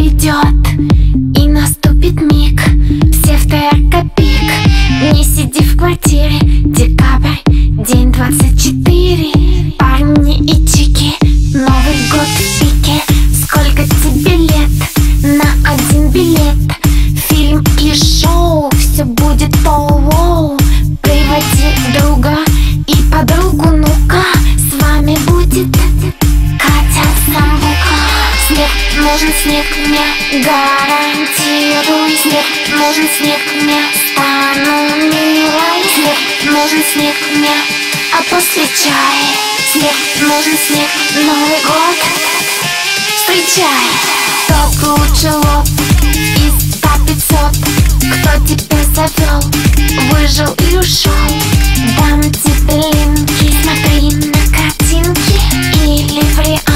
пройдет, и наступит миг. Все в ТРК-пик. Не сиди в квартире. Декабрь, день 24. Парни и чики, Новый год в пике. Сколько тебе лет? На один билет. Фильм и шоу, все будет по-воу. Приводи друга и подругу, ну-ка. С вами будет Катя Самбука. Снег, нужен снег мне, гарантируй. Снег, нужен снег мне, стану милой. Снег, нужен снег мне, а после чай. Снег, нужен снег, Новый год встречай. Топ лучше лоб из 100-500. Кто тебя завел, выжил и ушел. Дам тебе линки, смотри на картинки или в реальности.